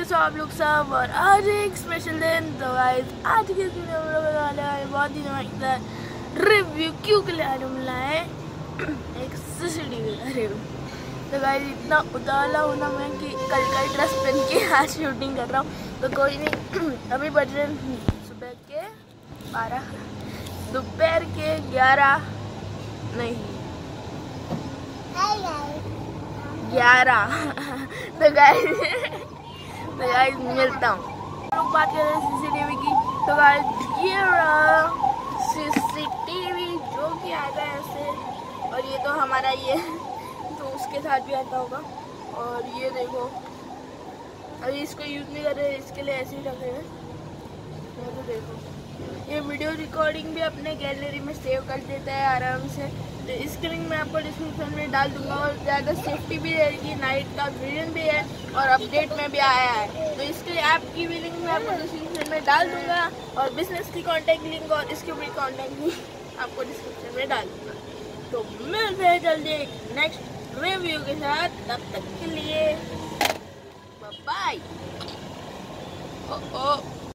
कैसे हो आप लोग सब। और आज एक स्पेशल दिन। तो गाइस आज के इस वीडियो में बनाने वाले हैं बहुत ही धमाकेदार रिव्यू क्यों के लिए आज मिला है एक सीसीटीवी का रिव्यू। तो गाइस इतना उतावला हूँ ना मैं कि कल का ड्रेस पहन के आज शूटिंग कर रहा हूँ। तो कोई नहीं, अभी बज रहे सुबह के 12, दोपहर के 11 नहीं 11। तो गाइस मिलता हूँ। लोग बात कर रहे हैं सीसीटीवी की। तो गाइस ये सीसीटीवी जो कि आता है ऐसे, और ये तो हमारा ये तो उसके साथ भी आता होगा। और ये देखो अभी इसको यूज़ नहीं कर रहे, इसके लिए ऐसे ही रखे हैं। तो देखो ये वीडियो रिकॉर्डिंग भी अपने गैलरी में सेव कर देता है आराम से। तो इसकी लिंक मैं आपको डिस्क्रिप्शन में डाल दूंगा। और ज़्यादा सेफ्टी भी रहेगी, नाइट का विजन भी है और अपडेट में भी आया है। तो इसके लिए ऐप की भी लिंक मैं आपको डिस्क्रिप्शन में डाल दूंगा और बिजनेस की कॉन्टैक्ट लिंक और इसकी भी कॉन्टैक्ट लिंक आपको डिस्क्रिप्शन में डाल दूंगा। तो मिलते हैं जल्दी नेक्स्ट रिव्यू के साथ, तब तक के लिए बाय।